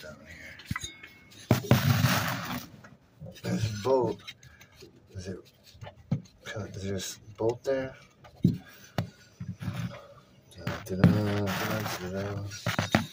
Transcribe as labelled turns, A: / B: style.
A: down here. There's a bolt. Is there a bolt there? Da-da-da-da-da-da.